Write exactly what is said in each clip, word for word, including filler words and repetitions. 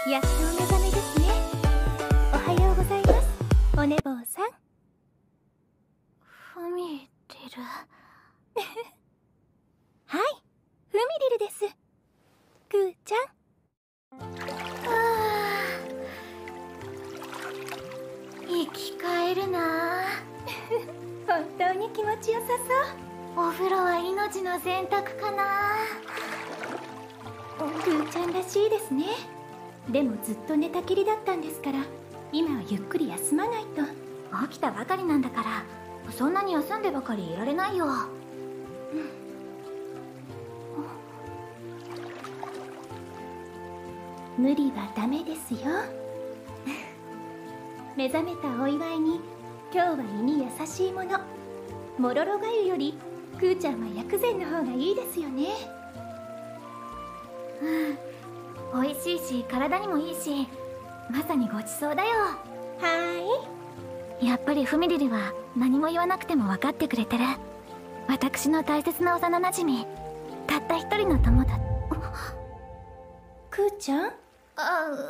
やっとお目覚めですね。おはようございます、お寝坊さん。 フミリルはい、フミリルです。クーちゃん。 はあ、生き返るな。 本当に気持ちよさそう。お風呂は命の選択かな。 クーちゃんらしいですね。でもずっと寝たきりだったんですから、今はゆっくり休まないと。 起きたばかりなんだから、そんなに休んでばかりいられないよ。うん、 無理はダメですよ。目覚めたお祝いに今日は胃に優しいもの、もろろがゆよりクーちゃんは薬膳の方がいいですよね。 うん、美味しいし体にもいいし、まさにごちそうだよ。 はーい。やっぱりフミリルは何も言わなくても分かってくれてる。私の大切な幼なじみ、たった一人の友達。 クーちゃん？ あ、うん、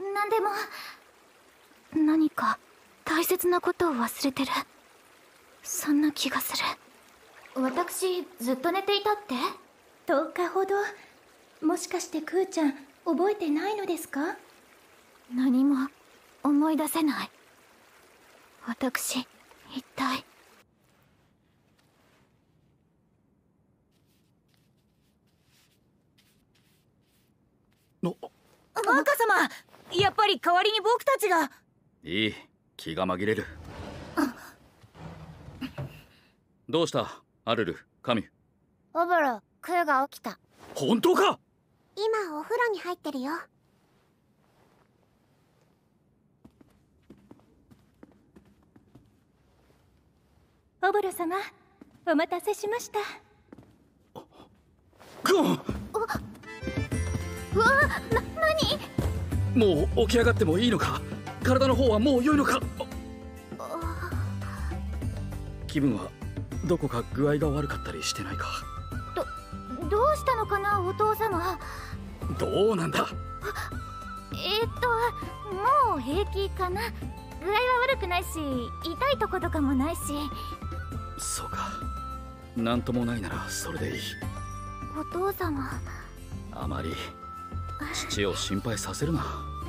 なんでも。何か大切なことを忘れてる、そんな気がする。私ずっと寝ていたって？ とおかほど。もしかしてクーちゃん覚えてないのですか？ 何も思い出せない。私一体。 若様、やっぱり代わりに僕たちが。 いい、気が紛れる。どうしたアルル、カミュ。 オブロ、クーが起きた。 本当か？ 今お風呂に入ってるよ。 オブロ様、お待たせしました。 クオン！ うわ、な、何？ もう起き上がってもいいのか？体の方はもう良いのか？気分はどこか具合が悪かったりしてないか？ ど、どうしたのかな、お父様。 どうなんだ？ えー、っと、もう平気かな。具合は悪くないし、痛いとことかもないし。 そうか、なんともないならそれでいい。 お父様、 あまり父を心配させるな。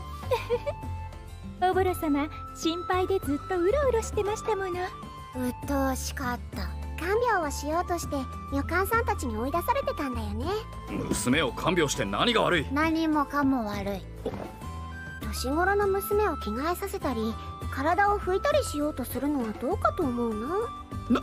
オボロ様、心配でずっとうろうろしてましたもの。 鬱陶しかった。 看病をしようとして女官さんたちに追い出されてたんだよね。 娘を看病して何が悪い？ 何もかも悪い。年頃の娘を着替えさせたり体を拭いたりしようとするのはどうかと思うな。 な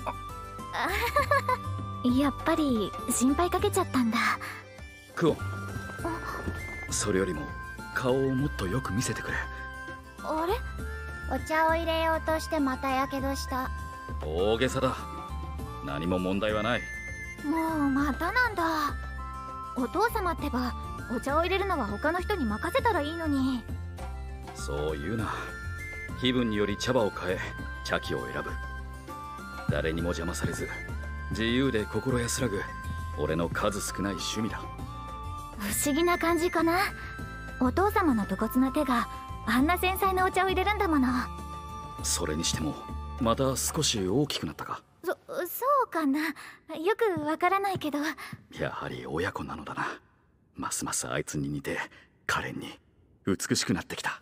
やっぱり心配かけちゃったんだ。 クオン、それよりも顔をもっとよく見せてくれ。 あれ？ お茶を入れようとしてまたやけどした。 大げさだ。何も問題はない。 もうまたなんだ。お父様ってば、お茶を入れるのは他の人に任せたらいいのに。 そう言うな。気分により茶葉を変え茶器を選ぶ。誰にも邪魔されず自由で心安らぐ俺の数少ない趣味だ。 不思議な感じかな。お父様の武骨な手があんな繊細なお茶を入れるんだもの。 それにしてもまた少し大きくなったか？ そ、そうかな。よくわからないけど。 やはり親子なのだな。ますますあいつに似て可憐に美しくなってきた。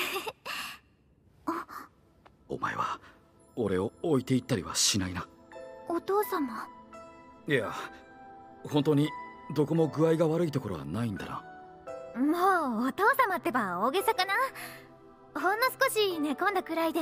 お前は俺を置いていったりはしないな。 お父様。 いや、本当にどこも具合が悪いところはないんだな。 もうお父様ってば大げさかな。ほんの少し寝込んだくらいで。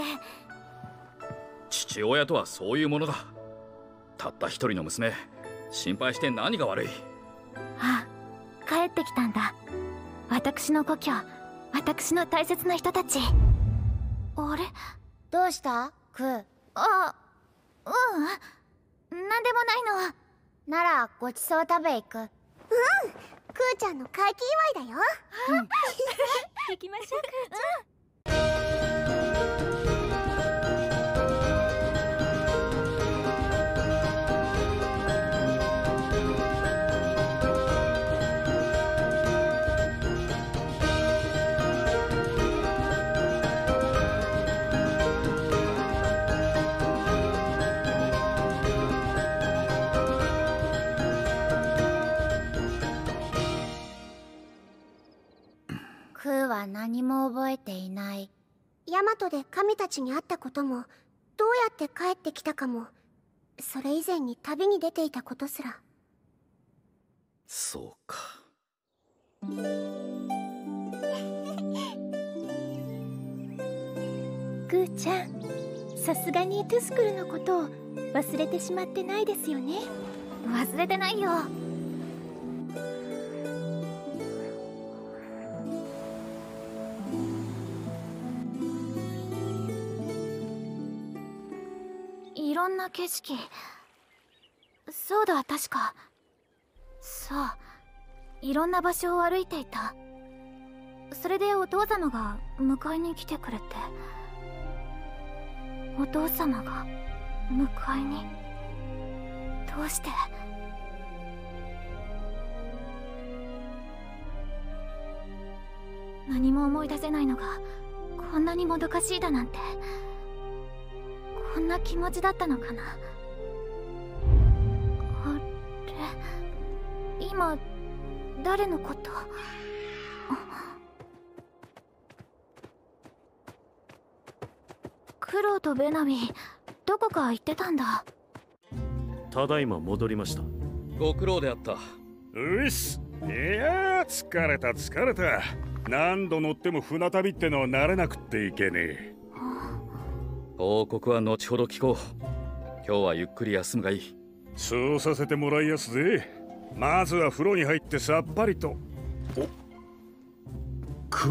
父親とはそういうものだ。たった一人の娘、心配して何が悪い？ あ、帰ってきたんだ。私の故郷、私の大切な人たち。あれ？ どうしたクー？ あ、ううん、なんでもないの。 ならごちそう食べ行く。うん、クーちゃんの回帰祝いだよ。 うん、行きましょう、クーちゃん。 クーは何も覚えていない。 ヤマトで神たちに会ったことも、どうやって帰ってきたかも、それ以前に旅に出ていたことすら。 そうか。 クーちゃん、さすがにトゥスクルのことを忘れてしまってないですよね。 忘れてないよ。いろんな景色。そうだ、確か。そう、いろんな場所を歩いていた。それでお父様が迎えに来てくれて。お父様が迎えに？どうして？何も思い出せないのがこんなにもどかしいだなんて。こんな気持ちだったのかな。あれ、今誰のこと？クロウとベナミ、どこか行ってたんだ。 ただいま戻りました。 ご苦労であった。 うっす。いやー、疲れた疲れた。何度乗っても船旅ってのは慣れなくっていけねえ。 報告は後ほど聞こう。今日はゆっくり休むがいい。 そうさせてもらいやすぜ。まずは風呂に入ってさっぱりと。おク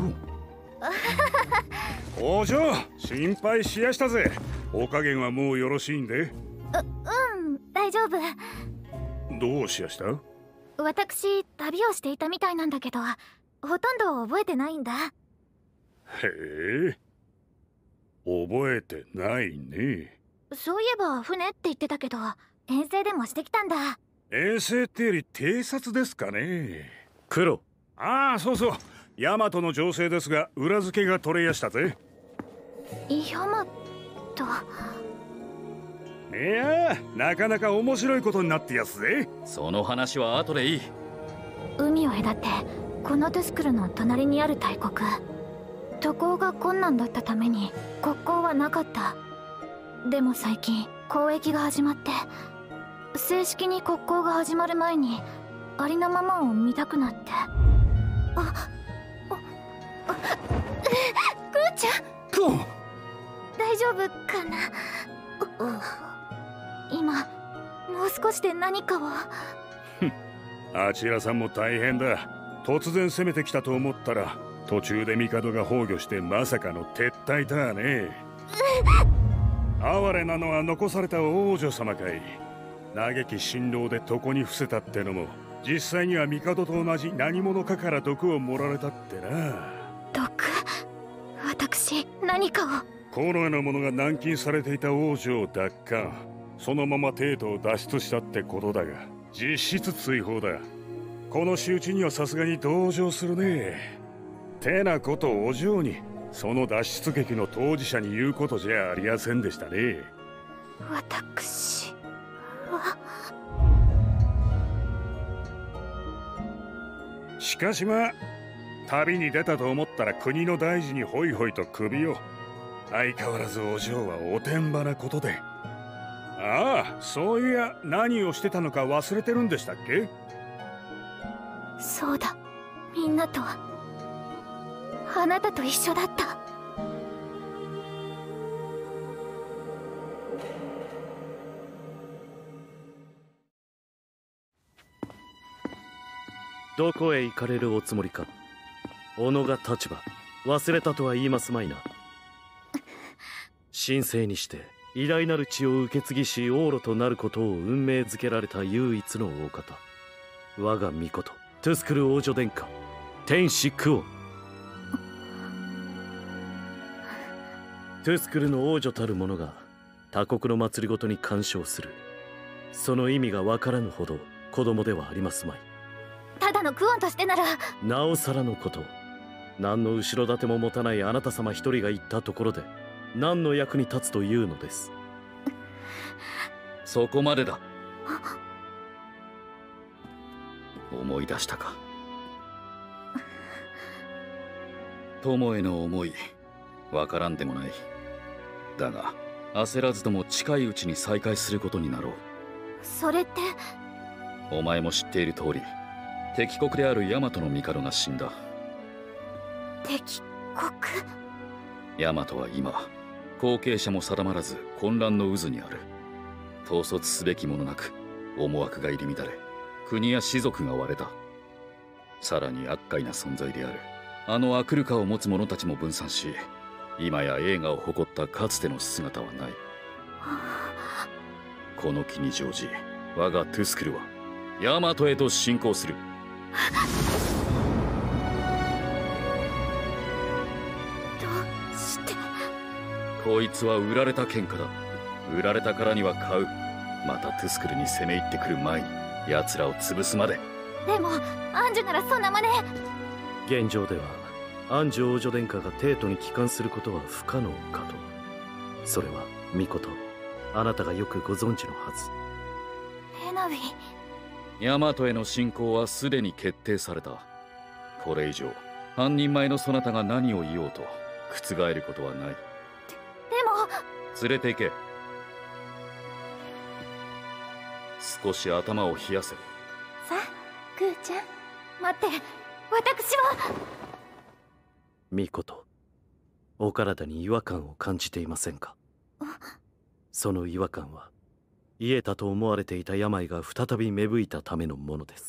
オンお嬢、心配しやしたぜ。お加減はもうよろしいんで。う、 うん、大丈夫。 どうしやした？ 私、旅をしていたみたいなんだけど、ほとんど覚えてないんだ。 へえ、覚えてないね。 そういえば船って言ってたけど、遠征でもしてきたんだ。 遠征ってより偵察ですかね。 クロ。 ああ、そうそう。ヤマトの情勢ですが、裏付けが取れやしたぜ。 ヤマト。 いやー、なかなか面白いことになってやすぜ。 その話は後でいい。 海を隔てこのトゥスクルの隣にある大国。渡航が困難だったために国交はなかった。でも最近交易が始まって、正式に国交が始まる前にありのままを見たくなって。あ、あ、あ、クーちゃん。 クオン、 大丈夫かな。今もう少しで何かを。 あちらさんも大変だ。突然攻めてきたと思ったら、途中で帝が崩御してまさかの撤退だね。哀れなのは残された王女様かい。嘆き辛労で床に伏せたってのも、実際には帝と同じ何者かから毒を盛られたってな。 毒？私何かを。 このようなものが軟禁されていた王女を奪還、そのまま帝都を脱出したってことだが、実質追放だ。この仕打ちにはさすがに同情するね。てなことをお嬢に、その脱出劇の当事者に言うことじゃありやせんでしたね。 私は。 しかしまあ、旅に出たと思ったら国の大事にホイホイと首を。相変わらずお嬢はおてんばなことで。ああ、そういや何をしてたのか忘れてるんでしたっけ？ そうだ、みんなとあなたと一緒だった。 どこへ行かれるおつもりか。己が立場忘れたとは言いますまいな。神聖にして偉大なる血を受け継ぎし王路となることを運命づけられた唯一のお方、我が御事トゥスクル王女殿下天使クオン。トゥスクルの王女たる者が他国の政ごとに干渉する、その意味が分からぬほど子供ではありますまい。 ただのクオンとしてなら。 なおさらのこと。何の後ろ盾も持たないあなた様一人が言ったところで何の役に立つというのです。 そこまでだ。思い出したか。 友への思いわからんでもない。だが焦らずとも近いうちに再会することになろう。 それってお前も知っている通り、敵国である大和の帝が死んだ。 敵国？ 大和は今後継者も定まらず混乱の渦にある。統率すべきものなく思惑が入り乱れ、国や士族が割れた。さらに厄介な存在であるあのアクルカを持つ者たちも分散し、今や栄華を誇ったかつての姿はない。この機に乗じ、我がトゥスクルはヤマトへと進行する。 どうして？ こいつは売られた喧嘩だ。売られたからには買う。またトゥスクルに攻め入ってくる前に奴らを潰すまで。 でもアンジュならそんな真似。 現状ではアンジュ王女殿下が帝都に帰還することは不可能かと。それはミコト、あなたがよくご存知のはず。 レナウィ。 ヤマトへの侵攻はすでに決定された。これ以上半人前のそなたが何を言おうと覆ることはない。で、 でも連れて行け。少し頭を冷やせ。 さあクーちゃん。 待って、私は。 ミコト、お体に違和感を感じていませんか？その違和感は癒えたと思われていた病が再び芽吹いたためのものです。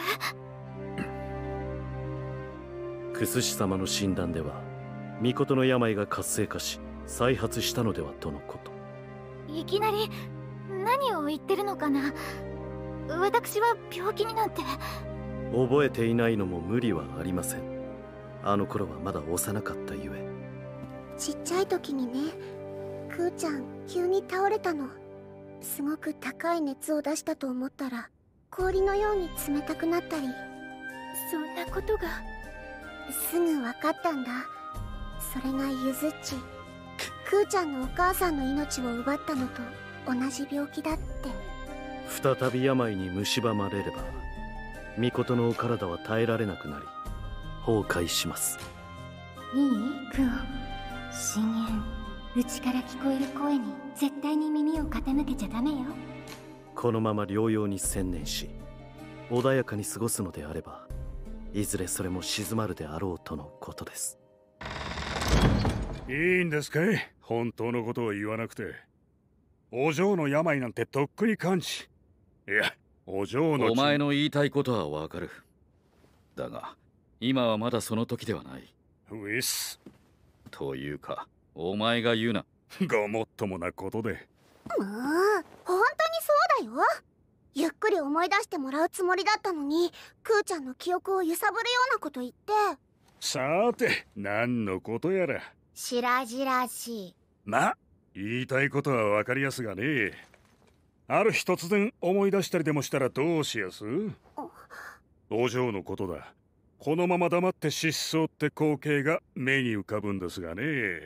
クスシ様の診断ではミコトの病が活性化し再発したのではとのこと。 いきなり何を言ってるのかな。私は病気になんて。 覚えていないのも無理はありません。あの頃はまだ幼かったゆえ。 ちっちゃい時にね、クーちゃん急に倒れたの。すごく高い熱を出したと思ったら氷のように冷たくなったり。 そんなことが。 すぐ分かったんだ。それがユズッチ。クーちゃんのお母さんの命を奪ったのと同じ病気だって。 再び病に蝕まれればミコトのお体は耐えられなくなり崩壊します。 いいクオ。深淵、内から聞こえる声に絶対に耳を傾けちゃダメよ。 このまま療養に専念し穏やかに過ごすのであればいずれそれも静まるであろうとのことです。 いいんですかい、本当のことを言わなくて。お嬢の病なんてとっくに完治。いや、お嬢の。 お前の言いたいことはわかる。だが今はまだその時ではない。 ウィス。 というかお前が言うな。 ごもっともなことで。 もう本当にそうだよ。ゆっくり思い出してもらうつもりだったのに、クーちゃんの記憶を揺さぶるようなこと言って。 さて何のことやら。 白々しい。 ま、言いたいことは分かりやすがね。ある日突然思い出したりでもしたらどうしやす？お嬢のことだ。このまま黙って失踪って光景が目に浮かぶんですがね。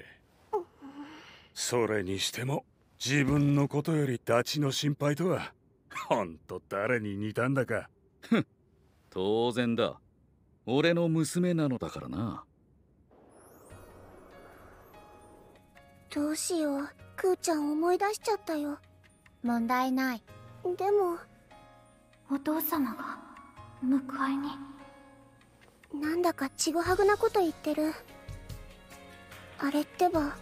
それにしても自分のことよりダチの心配とはほんと誰に似たんだか。 当然だ。俺の娘なのだからな。 どうしよう、クーちゃん思い出しちゃったよ。問題ない。でもお父様が迎えに。 なんだかちぐはぐなこと言ってる。あれってば。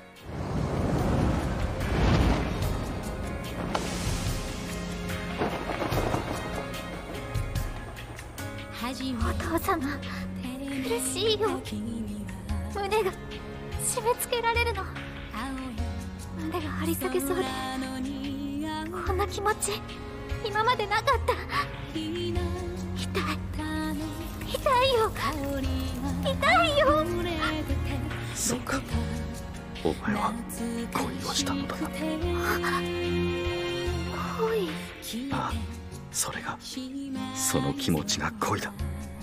お父様苦しいよ。胸が締め付けられるの。胸が張り裂けそうで。こんな気持ち今までなかった。痛い痛いよ痛いよ。 そうか、お前は恋をしたのだな。 恋？ ああ、それがその気持ちが恋だ。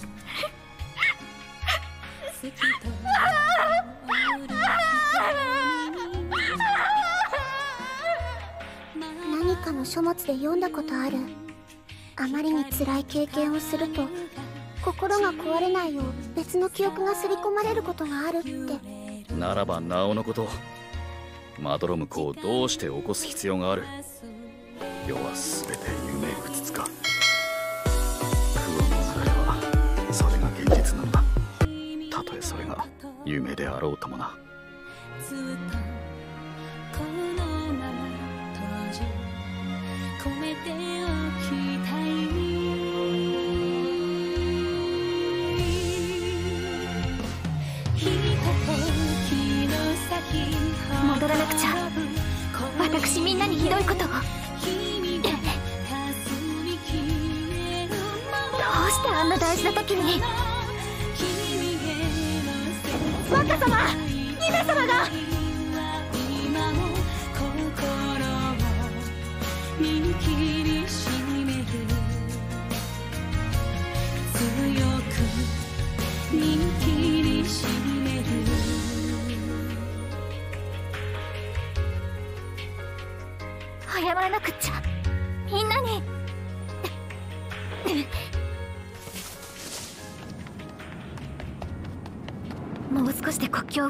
何かの書物で読んだことある。あまりに辛い経験をすると心が壊れないよう別の記憶が刷り込まれることがあるって。 ならばなおのこと、まどろむ子をどうして起こす必要がある。世は全て夢うつつか。不運の流れはそれが現実なのだ。たとえそれが夢であろうともな。 ずっとこのまま閉じ込めておきたい。 戻らなくちゃ。私みんなにひどいことを。どうしてあんな大事な時に。若様、姫様が。 今も心を握りしめる。強く握りしめる。 謝らなくっちゃ。みんなに。もう少しで国境を。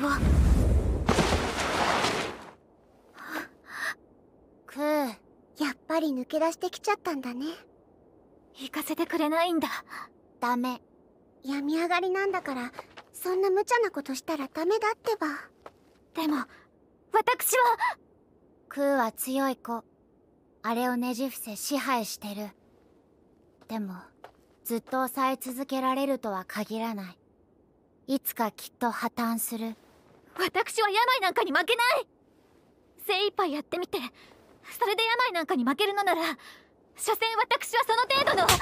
クー、やっぱり抜け出してきちゃったんだね。 行かせてくれないんだ。 ダメ。病み上がりなんだから、そんな無茶なことしたらダメだってば。 でも私は。 クーは強い子。あれをねじ伏せ支配してる。でもずっと抑え続けられるとは限らない。いつかきっと破綻する。 私は病なんかに負けない。精一杯やってみて、それで病なんかに負けるのなら、所詮私はその程度の。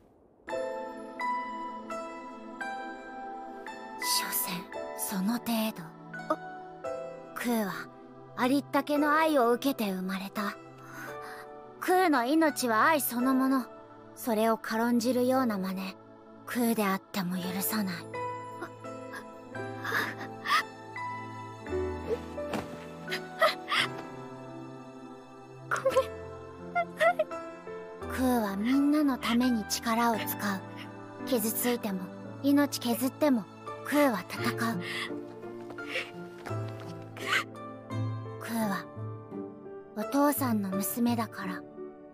所詮その程度。クーはありったけの愛を受けて生まれた。クーの命は愛そのもの。それを軽んじるような真似、クーであっても許さない。 ごめんなさい。 クーはみんなのために力を使う。傷ついても命削ってもクーは戦う。クーはお父さんの娘だから。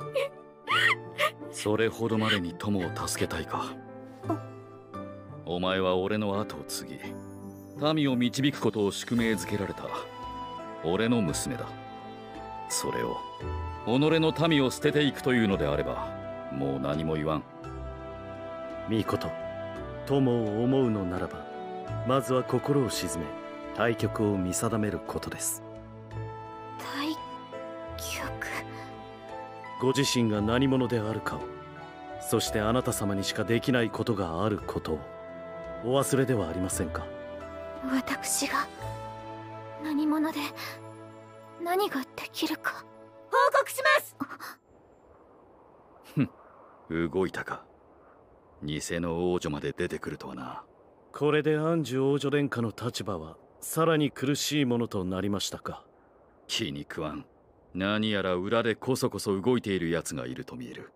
それほどまでに友を助けたいか。お前は俺の後を継ぎ、民を導くことを宿命づけられた俺の娘だ。それを己の民を捨てていくというのであれば、もう何も言わん。 ミコト、友を思うのならば、まずは心を静め対局を見定めることです。 対局。 ご自身が何者であるかを、そしてあなた様にしかできないことがあることをお忘れではありませんか。 私が何者で何ができるか報告します。 ふん、動いたか。偽の王女まで出てくるとはな。 これで安寿王女殿下の立場はさらに苦しいものとなりましたか。 気に食わん。何やら裏でこそこそ動いている奴がいると見える。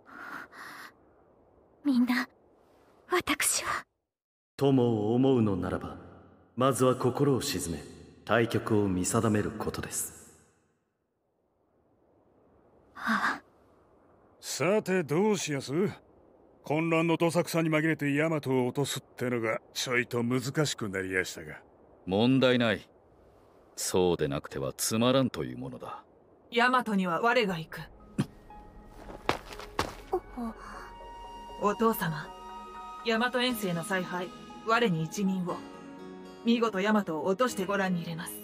みんな、私は。 友を思うのならば、まずは心を静め対局を見定めることです。 はあ、 さてどうしやす。混乱のどさくさに紛れてヤマトを落とすってのがちょいと難しくなりやしたが。 問題ない。そうでなくてはつまらんというものだ。 ヤマトには我が行く。お父様、ヤマト遠征の采配、我に一任を。見事ヤマトを落としてご覧に入れます。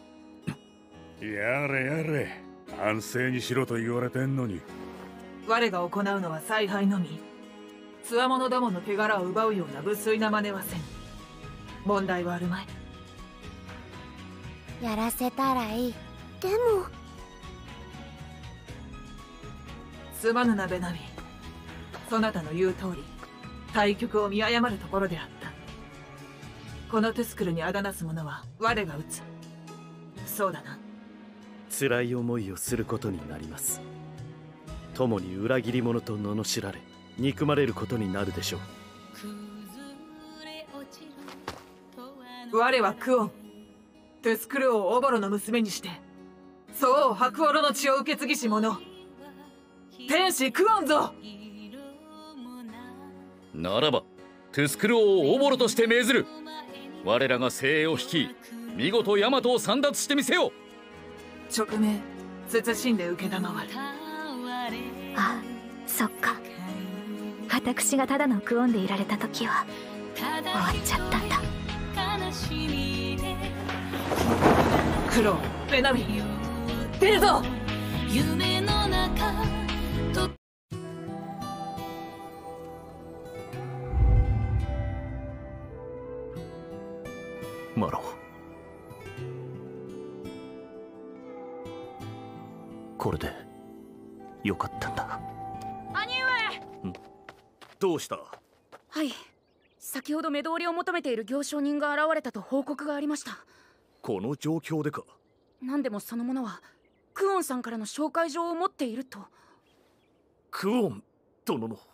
やれやれ、安静にしろと言われてんのに。 我が行うのは采配のみ。つわものどもの手柄を奪うような無粋な真似はせん。問題はあるまい。 やらせたらいい。 でもすまぬなベナミ。そなたの言う通り対局を見誤るところであった。このトゥスクルにあだなす者は我が討つ。そうだな。 辛い思いをすることになります。友に裏切り者と罵られ憎まれることになるでしょう。 我はクオン、トゥスクル王オボロの娘にして宋王白オロの血を受け継ぎし者、天使クオンぞ。 ならばトゥスクル王オボロとして命ずる。我らが精鋭を率い、見事ヤマトを簒奪してみせよ。 勅命慎んで承る。 あ、そっか。私がただのクオンでいられた時は終わっちゃったんだ。 クロー、ベナミ、出るぞ。 夢の中とマロ、これでよかったんだ。 兄上。 ん？どうした？ はい、先ほど目通りを求めている行商人が現れたと報告がありました。 この状況でか？ 何でもその者はクオンさんからの紹介状を持っていると。 クオン殿の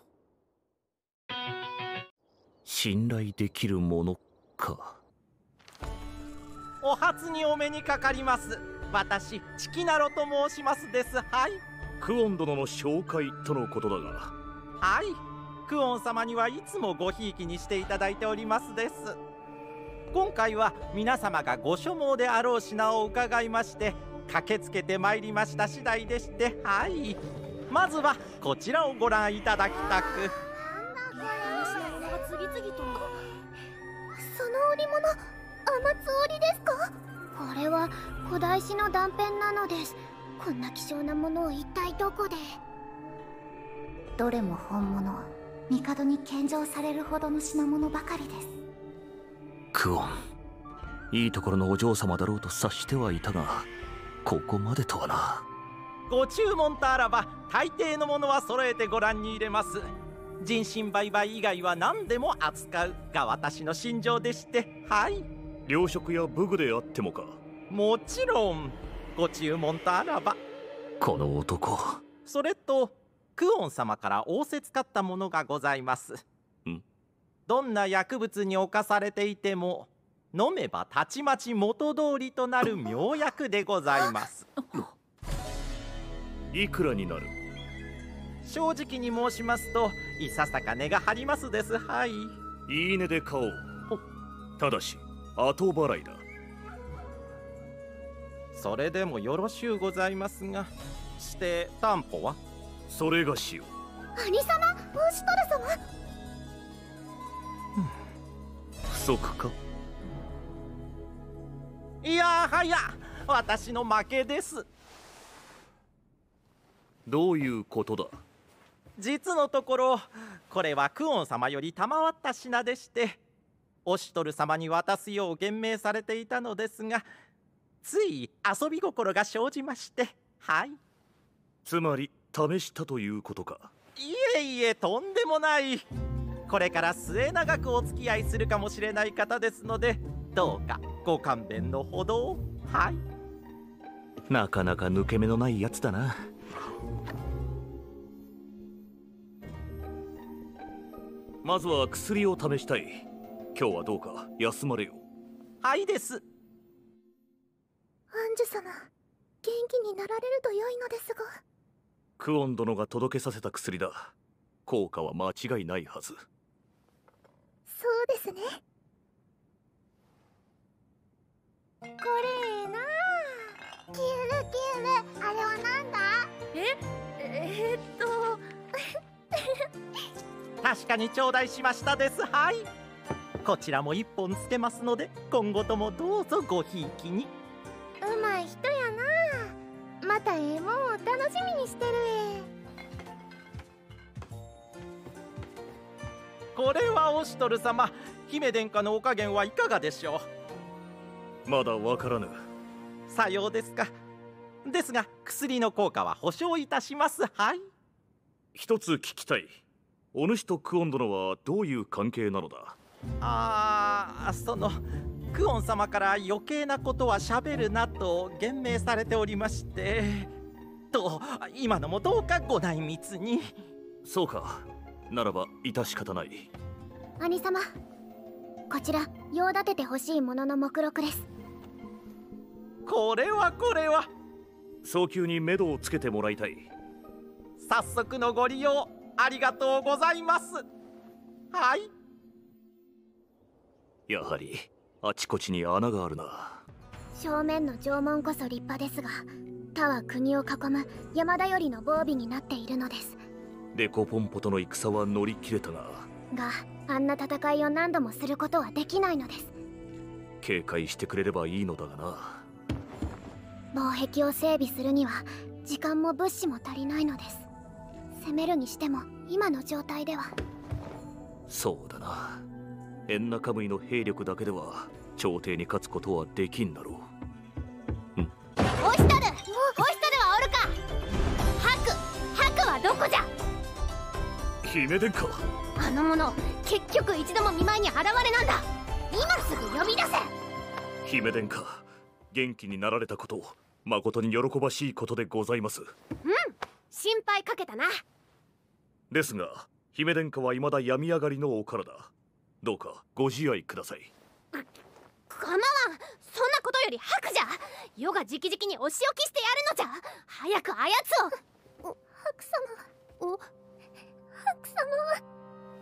信頼できるものか。 お初にお目にかかります。私チキナロと申しますです。はい。 クオン殿の紹介とのことだが。 はい、クオン様にはいつもごひいきにしていただいておりますです。今回は皆様がご所望であろう品を伺いまして駆けつけてまいりました次第でして、はい、まずはこちらをご覧いただきたく。 次々と。その織物、雨津織ですか？これは古代史の断片なのです。こんな希少なものを一体どこで？ どれも本物、帝に献上されるほどの品物ばかりです。 クオン、いいところのお嬢様だろうと察してはいたが、ここまでとはな。 ご注文とあらば大抵のものは揃えてご覧に入れます。人身売買以外は何でも扱うが私の信条でして、はい。 糧食や武具であってもか？ もちろん、ご注文とあらば。 この男。 それとクオン様から仰せつかったものがございます。 ん？ どんな薬物に侵されていても飲めばたちまち元通りとなる妙薬でございます。 いくらになる？ 正直に申しますといささか値が張りますです。はい。 いい値で買おう。ただし後払いだ。 それでもよろしゅうございますが、して担保は？ それがしよう。兄様、オシトル様。 不足か？ いやはや、私の負けです。 どういうことだ？ 実のところこれはクオン様より賜った品でして、オシトル様に渡すよう言命されていたのですが、つい遊び心が生じまして、はい。 つまり試したということか？ いえいえ、とんでもない。これから末永くお付き合いするかもしれない方ですので、どうかご勘弁のほどを。はい。 なかなか抜け目のないやつだな。まずは薬を試したい。今日はどうか休まれよ。 はいです。 アンジュ様、元気になられると良いのですが。 クオン殿が届けさせた薬だ。効果は間違いないはず。 そうですね。これなあ。キュルキュル、あれはなんだ？ ええー、っと確かに頂戴しましたです。はい。こちらも一本つけますので、今後ともどうぞごひいきに。 うまい人やな。またええもんを楽しみにしてるえ。 これはオシトル様、姫殿下のお加減はいかがでしょう？まだわからぬ。 さようですか。ですが薬の効果は保証いたします。はい。 一つ聞きたい。お主とクオン殿はどういう関係なのだ？ ああ、そのクオン様から余計なことはしゃべるなと言命されておりまして、と今のもどうかご内密に。 そうか。ならば致し方ない。 兄様、 こちら用立ててほしいものの目録です。 これはこれは早急に目処をつけてもらいたい。 早速のご利用ありがとうございます。はい。 やはりあちこちに穴があるな。 正面の城門こそ立派ですが、他は国を囲む山田よりの防備になっているのです。 デコポンポとの戦は乗り切れたががあんな戦いを何度もすることはできないのです。 警戒してくれればいいのだがな。 防壁を整備するには時間も物資も足りないのです。攻めるにしても今の状態では。 そうだな。エンナカムイの兵力だけでは朝廷に勝つことはできんだろう。うん。 オイスタルオイスタルはおるか。ハクハクはどこじゃ。 姫殿下。 あの者結局一度も見舞いに現れなんだ。今すぐ呼び出せ。 姫殿下、元気になられたこと誠に喜ばしいことでございます。 うん、心配かけたな。 ですが姫殿下は未だ病み上がりのお体、どうかご自愛ください。 構わん。そんなことよりハクじゃ。余が直々にお仕置きしてやるのじゃ。早くあやつを。お、ハク様。お、ハク様。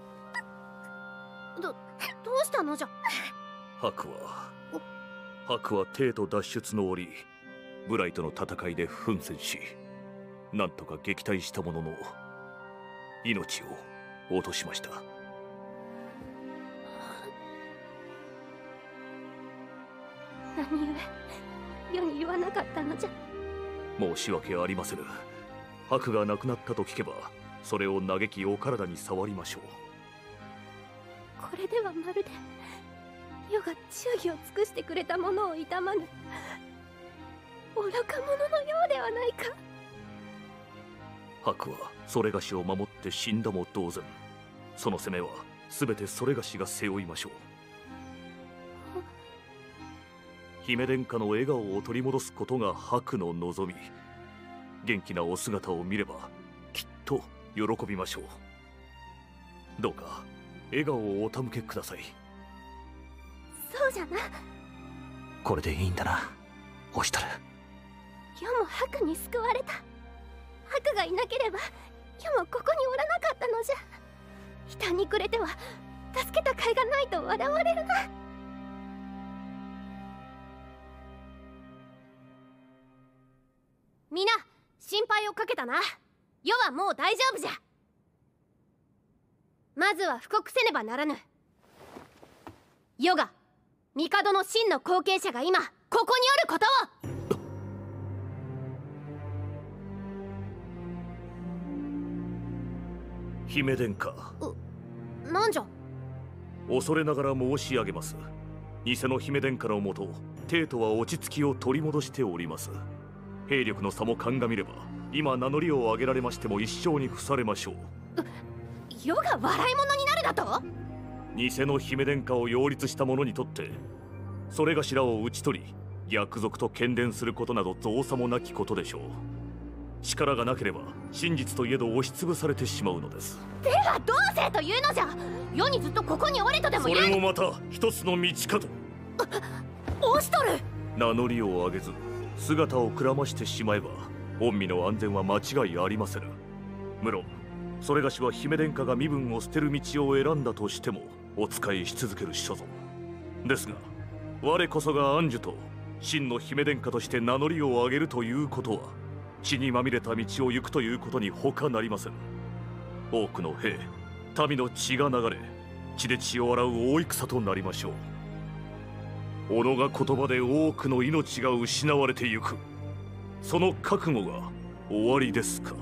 ど、どうしたのじゃ。 ハクはハクは帝都脱出の折ブライとの戦いで奮戦し、なんとか撃退したものの命を落としました。 何故世に言わなかったのじゃ。 申し訳ありませぬ。ハクが亡くなったと聞けばそれを嘆きお体に触りましょう。 これではまるで世が忠義を尽くしてくれたものを悼まぬ愚か者のようではないか。 ハクはそれがしを守って死んだも同然。その責めは全てそれがしが背負いましょう。姫殿下の笑顔を取り戻すことがハクの望み。元気なお姿を見ればきっと喜びましょう。どうか笑顔をお手向けください。 そうじゃな。 これでいいんだな、オシタル。 世もハクに救われた。ハクがいなければ世もここにおらなかったのじゃ。悲嘆にくれては助けた甲斐がないと笑われるな。 皆心配をかけたな。世はもう大丈夫じゃ。まずは布告せねばならぬ。世が帝の真の後継者が今ここにおることを。 姫殿下。 なんじゃ。 恐れながら申し上げます。偽の姫殿下のもと帝都は落ち着きを取り戻しております。兵力の差も鑑みれば今名乗りを上げられましても一生に付されましょう。 世が笑い者になるだと。 偽の姫殿下を擁立した者にとってそれがしらを討ち取り逆賊と喧伝することなど造作もなきことでしょう。力がなければ真実といえど押しつぶされてしまうのです。 ではどうせというのじゃ。世にずっとここにおれとでも言う。 それもまた一つの道かと。 オシトル。 名乗りを上げず姿をくらましてしまえば御身の安全は間違いありませぬ。無論それがしは姫殿下が身分を捨てる道を選んだとしてもお仕えし続ける所存ですが、我こそが安寿と真の姫殿下として名乗りを上げるということは血にまみれた道を行くということに他なりません。多くの兵民の血が流れ血で血を洗う大戦となりましょう。己が言葉で多くの命が失われてゆく、その覚悟が終わりですか。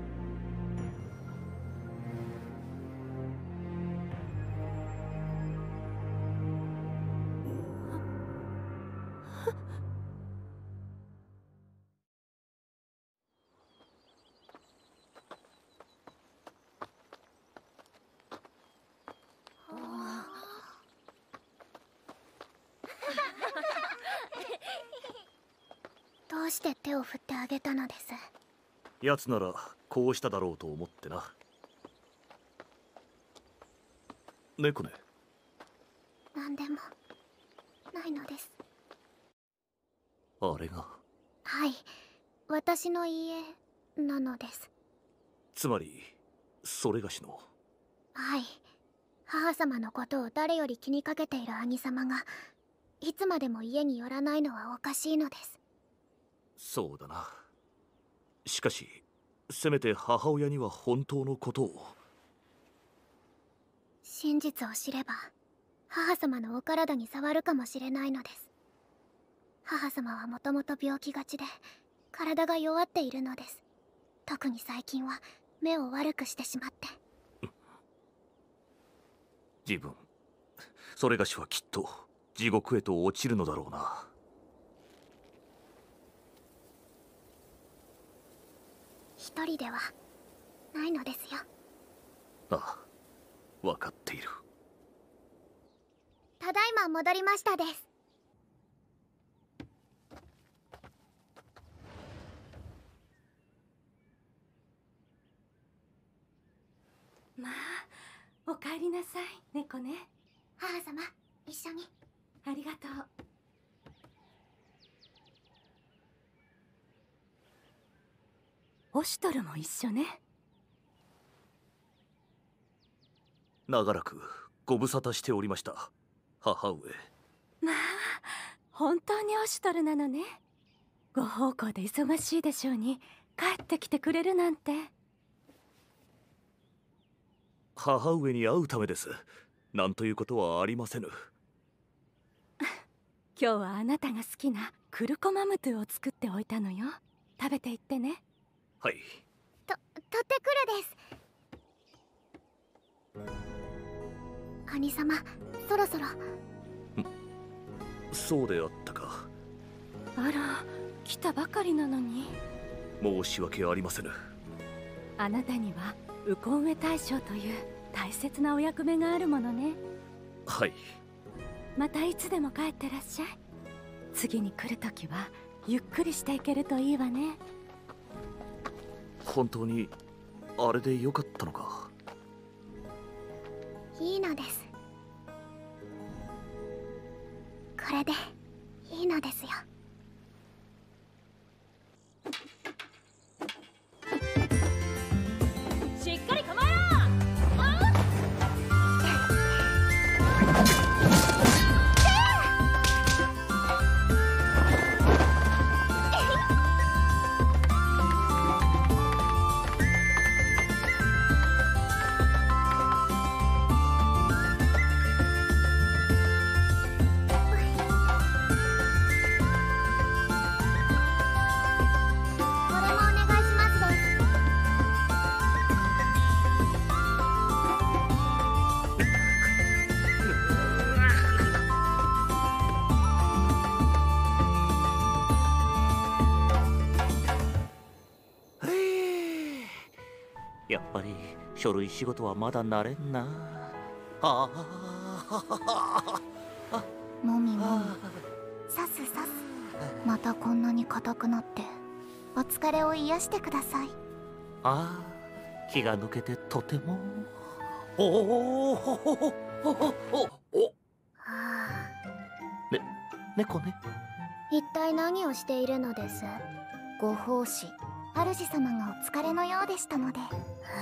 どうして手を振ってあげたのです。 奴ならこうしただろうと思ってな。猫ね。 なんでないのです。 あれが。 はい、私の家なのです。 つまりそれがしの。 はい、母様のことを誰より気にかけている兄様がいつまでも家に寄らないのはおかしいのです。 そうだな。しかしせめて母親には本当のことを。 真実を知れば母様のお体に障るかもしれないのです。母様はもともと病気がちで体が弱っているのです。特に最近は目を悪くしてしまって。 自分それがしはきっと地獄へと落ちるのだろうな。 一人ではないのですよ。 ああ、分かっている。 ただいま戻りましたです。 まあ、お帰りなさい、猫ね。 母様、一緒に。 ありがとう。オシュトルも一緒ね。 長らくご無沙汰しておりました、母上。 まあ、本当にオシュトルなのね。ご奉公で忙しいでしょうに帰ってきてくれるなんて。 母上に会うためです。なんということはありませぬ。 今日はあなたが好きなクルコマムトゥを作っておいたのよ。食べていってね。 はい。 と、取ってくるです。兄様、そろそろ。 そうであったか。 あら、来たばかりなのに。 申し訳ありませぬ。 あなたにはウコンウェ大将という大切なお役目があるものね。 はい。 またいつでも帰ってらっしゃい。次に来るときはゆっくりしていけるといいわね。 本当にあれでよかったのか。 いいのです。これでいいのですよ。 しっかり構えろ。 やっぱり書類仕事はまだ慣れんな。ああ、 もみもみ、さすさす。またこんなに硬くなってお疲れを癒してください。 ああ、気が抜けてとても。おおおおおおお。ね、猫ね。 一体何をしているのです？ご奉仕、主様がお疲れのようでしたので。は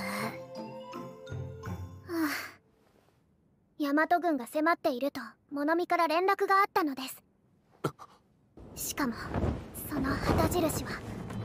あ、大和軍が迫っていると物見から連絡があったのです。しかもその旗印は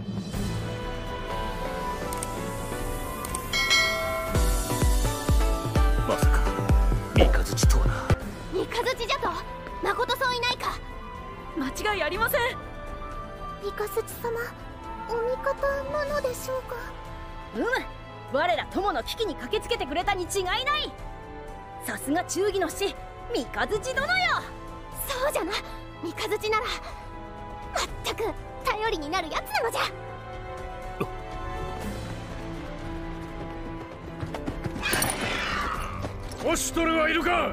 まさか三日月とはな。 三日月じゃと？誠そういないか。 間違いありません。 三日月様、お味方なのでしょうか？ うむ、我ら友の危機に駆けつけてくれたに違いない。さすが忠義の師、三日月殿よ。 そうじゃな、三日月ならまったく頼りになるやつなのじゃ。 オシュトルはいるか？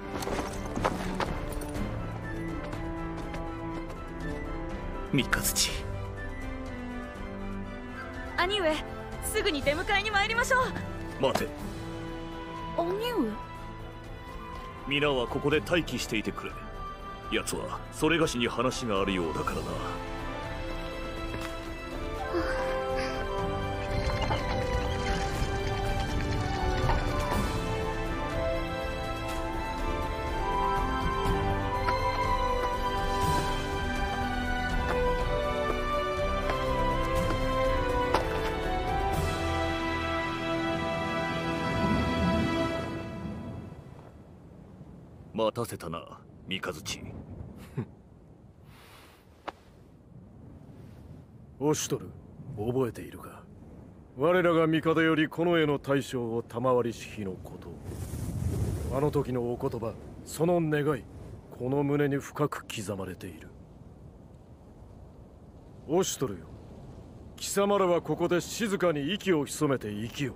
三日月。 兄上、すぐに出迎えに参りましょう。 待て。 兄上。 皆はここで待機していてくれ。 奴はそれがしに話があるようだからな。待たせたな、三日月。 オシュトル、覚えているか？我らが帝よりこの絵の大将を賜りし日のこと。あの時のお言葉、その願い、この胸に深く刻まれている。オシュトルよ、貴様らはここで静かに息を潜めて生きよ。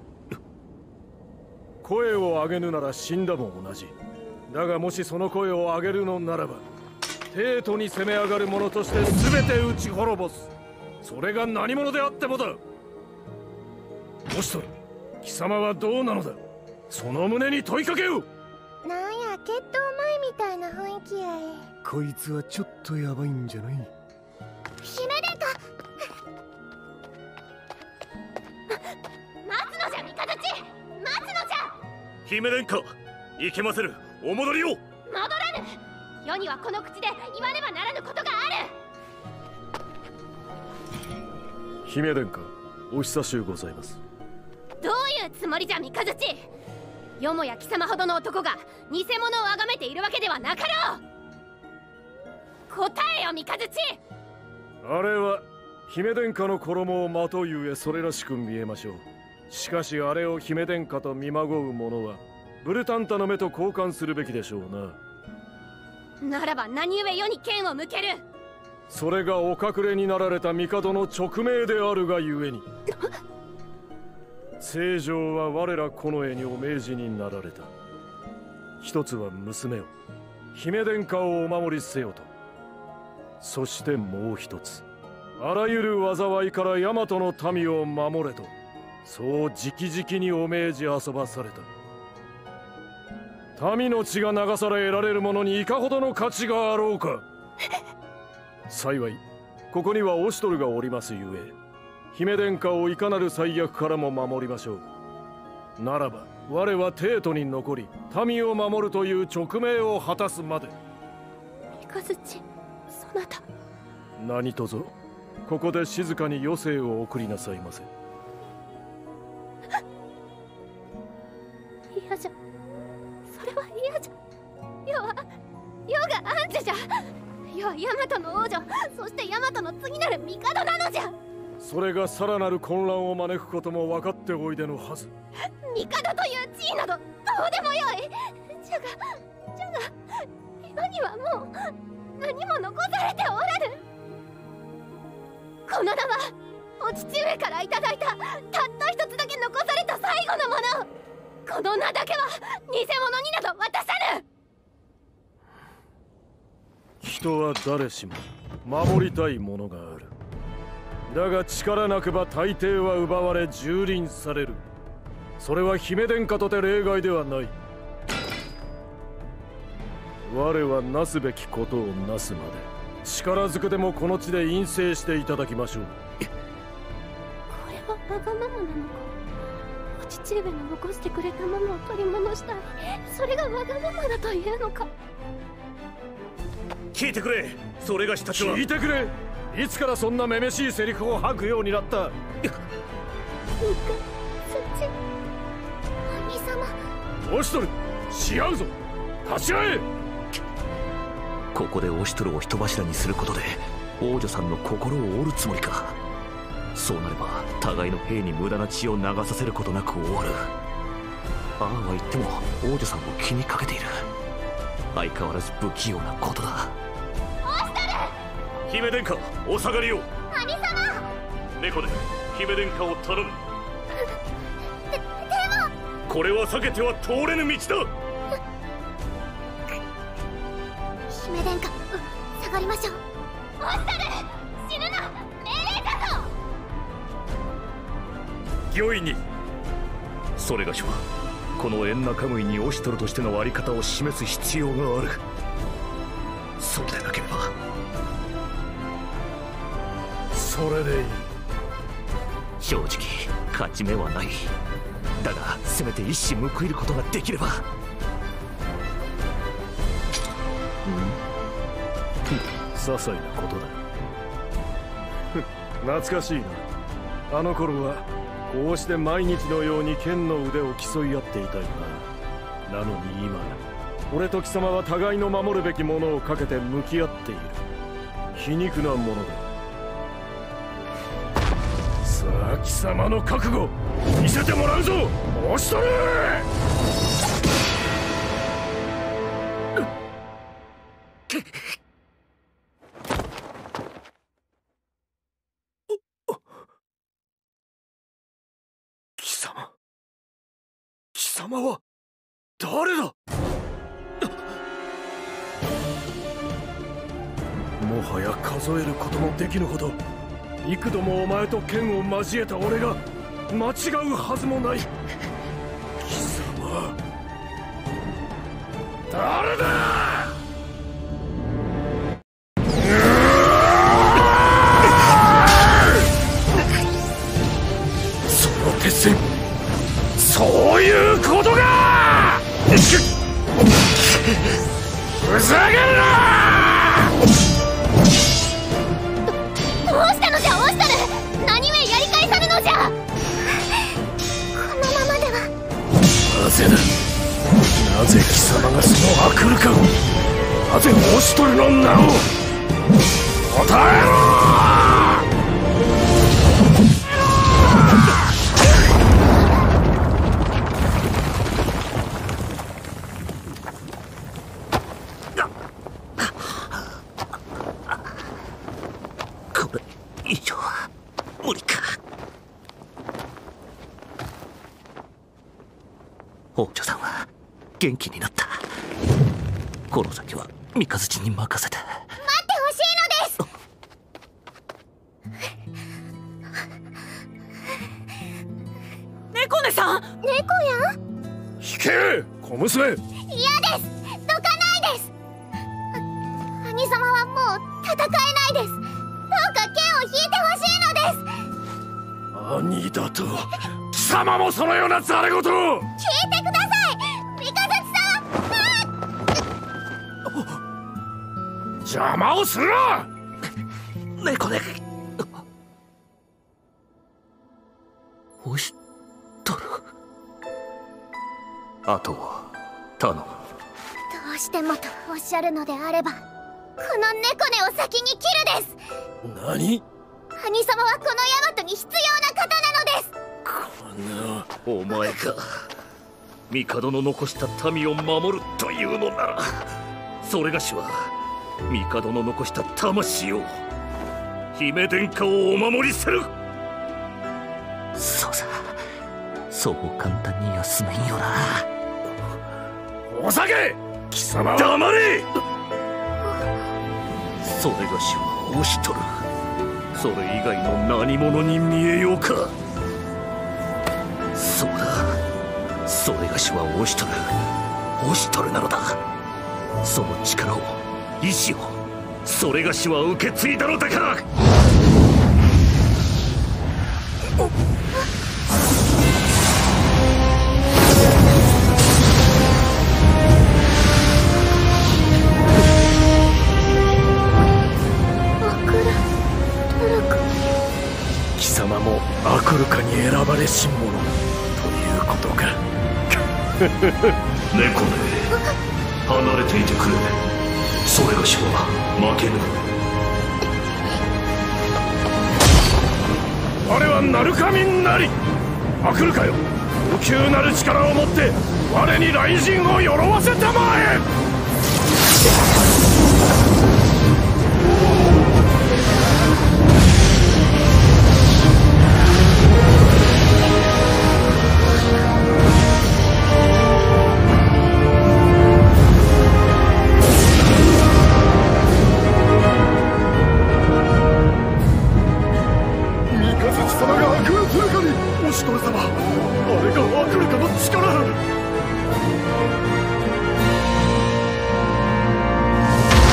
声を上げぬなら死んだも同じ。だがもしその声を上げるのならば、帝都に攻め上がる者として全て撃ち滅ぼす。それが何者であってもだ。オシュトル、貴様はどうなのだ？その胸に問いかけよ。 なんや決闘前みたいな雰囲気やえ。 こいつはちょっとヤバいんじゃない？ 姫殿下。 ま、待つのじゃ三日月、待つのじゃ。 姫殿下、いけませぬ。お戻りを。 戻らぬ。世にはこの口で言わねばならぬことがある。 姫殿下、お久しゅうございます。 どういうつもりじゃ三日月。よもや貴様ほどの男が偽物を崇めているわけではなかろう。答えよ三日月。 あれは姫殿下の衣をまとうゆえそれらしく見えましょう。しかしあれを姫殿下と見まごう者はブルタンタの目と交換するべきでしょうな。ならば何故世に剣を向ける？ それがお隠れになられた帝の勅命であるがゆえに。聖上は我ら近衛にお命じになられた。一つは娘を、姫殿下をお守りせよと。そしてもう一つ、あらゆる災いから大和の民を守れと、そう直々にお命じ遊ばされた。民の血が流され得られるものにいかほどの価値があろうか。幸いここにはオシュトルがおりますゆえ、姫殿下をいかなる災厄からも守りましょう。ならば我は帝都に残り民を守るという勅命を果たすまで。 三日月、そなた。 何とぞここで静かに余生を送りなさいませ。 嫌じゃ、それは嫌じゃ。世は世がアンジュじゃ。世はヤマトの王女、そしてヤマトの次なる帝なのじゃ。 それがさらなる混乱を招くことも分かっておいでのはず。 帝という地位などどうでもよい。じゃがじゃが世にはもう何も残されておらぬ。この名はお父上からいただいたたった一つだけ残された最後のもの。この名だけは偽物になど渡さぬ。 人は誰しも守りたいものがある。だが力なくば大抵は奪われ蹂躙される。それは姫殿下とて例外ではない。我はなすべきことをなすまで力ずくでもこの地で隠棲していただきましょう。 これはわがままなのか。お父上の残してくれたものを取り戻したい、それがわがままだというのか。 聞いてくれ、それがしたちは。 聞いてくれ。いつからそんなめめしいセリフを吐くようになった？ 三日月、兄様。 オシュトル、し合うぞ。立ち会え。 ここでオシュトルを人柱にすることで王女さんの心を折るつもりか。そうなれば互いの兵に無駄な血を流させることなく終わる。ああは言っても王女さんを気にかけている。相変わらず不器用なことだ。 オシュトル！ 姫殿下、お下がりを。 兄様。 猫で姫殿下を頼む。 で、でもこれは避けては通れぬ道だ。 姫殿下、下がりましょう。 オシュトル、死ぬな。命令だぞ。 御意に。それがしはこのエンナカムイにオシュトルとしての在り方を示す必要がある。 そうでなければ。 それでいい。 正直勝ち目はない。だがせめて一矢報いることができれば。 些細なことだ。懐かしいな。あの頃はこうして毎日のように剣の腕を競い合っていたよな。なのに今、俺と貴様は互いの守るべきものをかけて向き合っている。皮肉なものだ。さあ貴様の覚悟見せてもらうぞ、押しとれ。貴様貴様は誰だ。もはや数えることもできぬほど幾度もお前と剣を交えた俺が間違うはずもない。貴様誰だ。その決戦、そういうことか。ふざけるな。 どうしたのじゃ、オシトル。何故やり返さぬのじゃ。 このままでは。 なぜだ。なぜ貴様がそのアクルかを、なぜオシトルの名を。答えろ。 以上は無理か。王女さんは元気になった。この先は三日月に任せて。 待ってほしいのです。 猫根さん。 猫やん。 引け小娘。 嫌です。どかないです。兄様はもう戦えないです。どうか剣を引いてほしいのです。 兄だと貴様もそのようなざれ言を。聞いてください三日月さん。邪魔をするな。 猫ね。押しとる。あとは頼む。 どうしてもとおっしゃるのであれば、この猫根を先に切るです。 何。 兄様はこのヤマトに必要な方なのです。 このお前が帝の残した民を守るというのなら、それがしは帝の残した魂を、姫殿下をお守りせる。そうさ、そう簡単には済めんよな。 お酒貴様は黙れ。それがしは押しとる。それ以外の何者に見えようか。そうだ、それがしは押しとる。押しとるなのだ。その力を、意志を、それがしは受け継いだのだから。 貴様もアクルカに選ばれし者ということか。 猫ね、離れていてくれ。それがしは負けぬ。 我はナルカミンなり。アクルカよ、無窮なる力を持って我に雷神を鎧わせたまえ。おしとる様、あれがアクルカの力。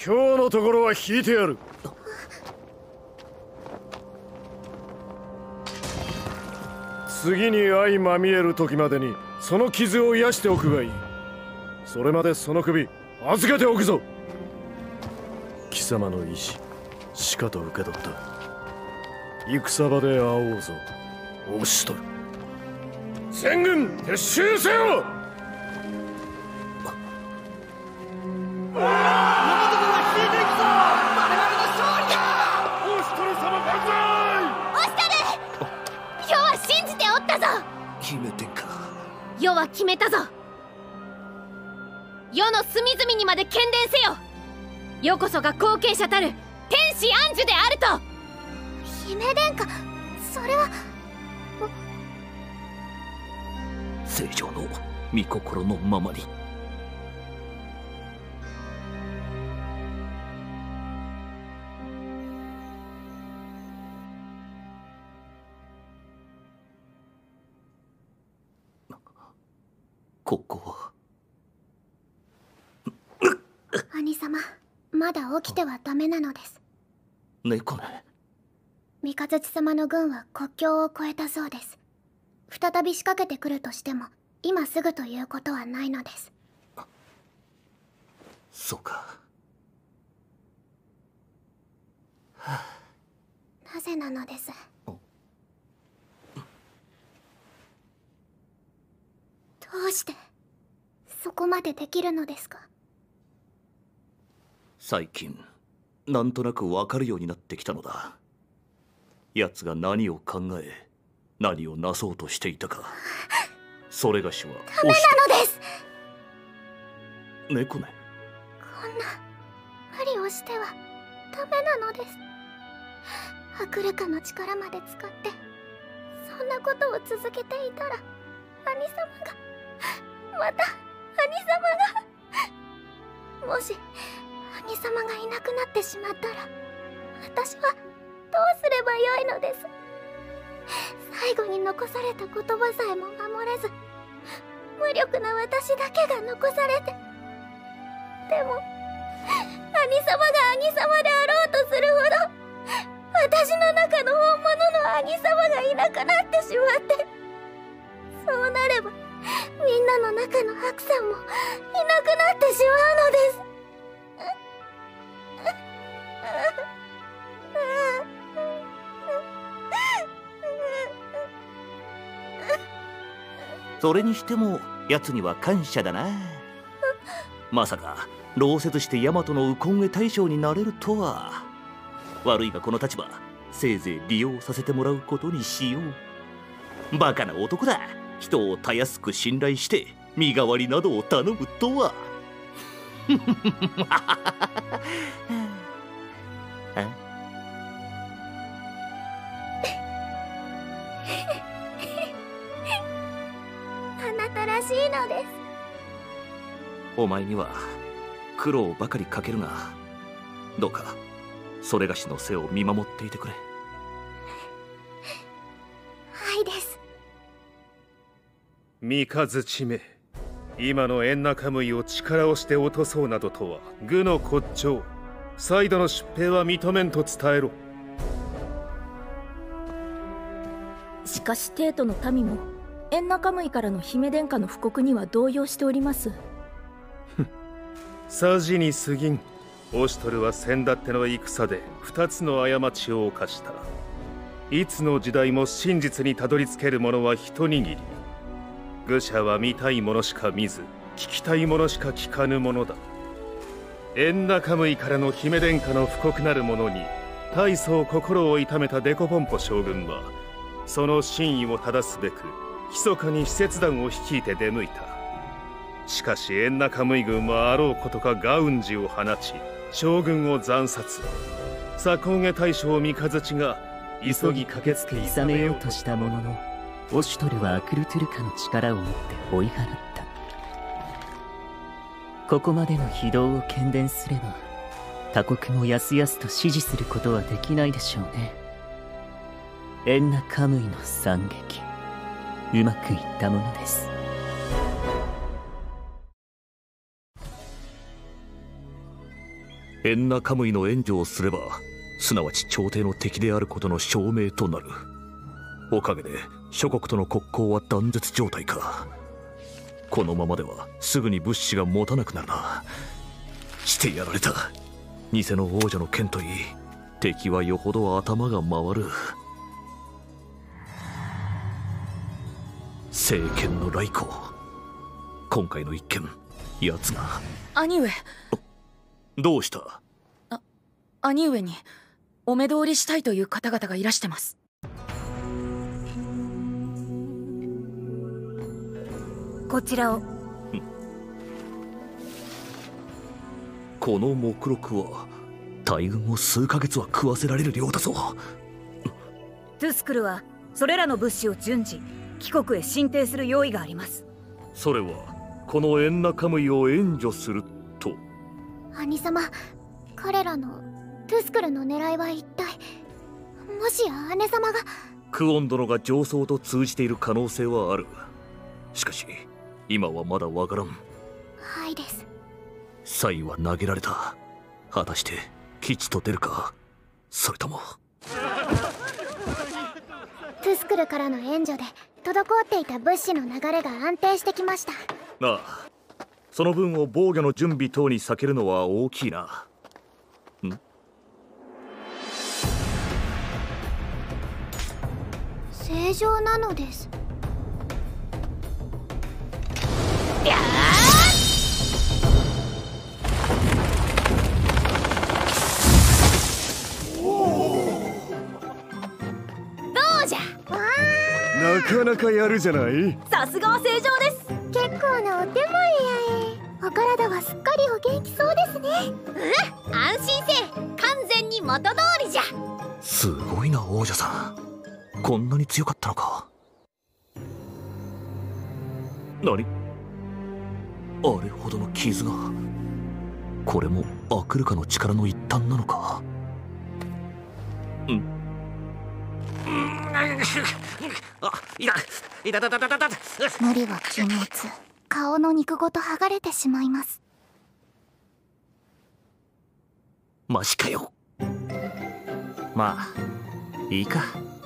今日のところは引いてやる。次に相まみえる時までにその傷を癒しておくがいい。それまでその首預けておくぞ。貴様の意志しかと受け取った。戦場で会おうぞオシュトル。全軍撤収せよ。 姫殿下、 世は決めたぞ。世の隅々にまで喧伝せよ。世こそが後継者たる天使安寿であると。 姫殿下、それは正常の御心のままに。ここは兄様、まだ起きてはダメなのです。 猫ね。 三日月様の軍は国境を越えたそうです。再び仕掛けてくるとしても今すぐということはないのです。 そうか。 なぜなのです。どうしてそこまでできるのですか。 最近なんとなく分かるようになってきたのだ。奴が何を考え何をなそうとしていたか。それがしはダメなのです。 猫ね。 こんな無理をしてはダメなのです。アクルカの力まで使ってそんなことを続けていたら兄様がまた兄様がもし兄様がいなくなってしまったら私はどうすればよいのです。最後に残された言葉さえも守れず無力な私だけが残されて、でも兄様が兄様であろうとするほど私の中の本物の兄様がいなくなってしまって、そうなればみんなの中の白さんもいなくなってしまうのです。 それにしても奴には感謝だな。まさか浪せずして大和のウコンへ大将になれるとは。悪いがこの立場せいぜい利用させてもらうことにしよう。バカな男だ。人をたやすく信頼して身代わりなどを頼むとは。 あなたらしいのです。 お前には苦労ばかりかけるが、どうかそれがしの背を見守っていてくれ。 はいです。 三日月め、今のエンナカムイを力をして落とそうなどとは愚の骨頂。再度の出兵は認めんと伝えろ。 しかし帝都の民もエンナカムイからの姫殿下の布告には動揺しております。 さじに過ぎん。オシュトルは先だっての戦で二つの過ちを犯した。いつの時代も真実にたどり着ける者は一握り。愚者は見たいものしか見ず聞きたいものしか聞かぬものだ。エンナカムイからの姫殿下の布告なる者に大層心を痛めたデコポンポ将軍はその真意を正すべく密かに使節団を率いて出向いた。しかしエンナカムイ軍はあろうことかガウンジを放ち将軍を惨殺。左近下大将三日月が急ぎ駆けつけ諌めようとしたもののオシュトルはアクルトゥルカの力を持って追い払った。ここまでの非道を喧伝すれば他国もやすやすと支持することはできないでしょうね。エンナカムイの惨劇うまくいったものです。 エンナカムイの援助をすれば、すなわち朝廷の敵であることの証明となる。おかげで諸国との国交は断絶状態か。このままではすぐに物資が持たなくなるな。してやられた。偽の王女の剣といい、敵はよほど頭が回る。聖剣の来航。今回の一件、奴が。 兄上。 どうした？ あ、兄上にお目通りしたいという方々がいらしてます。 こちらを。 この目録は大軍を数ヶ月は食わせられる量だぞ。 トゥスクルはそれらの物資を順次帰国へ進呈する用意があります。 それはこのエンナカムイを援助すると。 兄様、彼らのトゥスクルの狙いは一体、もしや姉様が。 クオン殿が上層と通じている可能性はある。しかし今はまだわからん。 はいです。 サイは投げられた。果たして吉と出るか、それとも。 トゥスクルからの援助で滞っていた物資の流れが安定してきました。 ああ、その分を防御の準備等に避けるのは大きいな。ん？ 正常なのです。 いやどうじゃ。 なかなかやるじゃない。 さすがは正常です。 結構なお手前やえ。お体はすっかりお元気そうですね。 うん、安心せえ。完全に元通りじゃ。 すごいな王女さん、こんなに強かったのか。何？あれほどの傷が。これもアクルカの力の一端なのか。ん？ あ、いたいたたたたたた。無理は禁物。顔の肉ごと剥がれてしまいます。 マジかよ。まあいいか。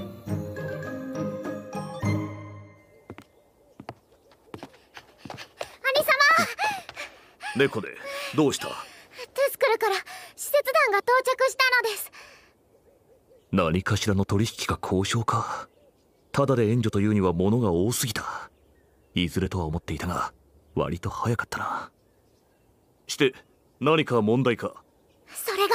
猫でどうした？ トゥスクルから使節団が到着したのです。 何かしらの取引か交渉か。ただで援助というには物が多すぎた。いずれとは思っていたが割と早かったな。 して何か問題か？ それが。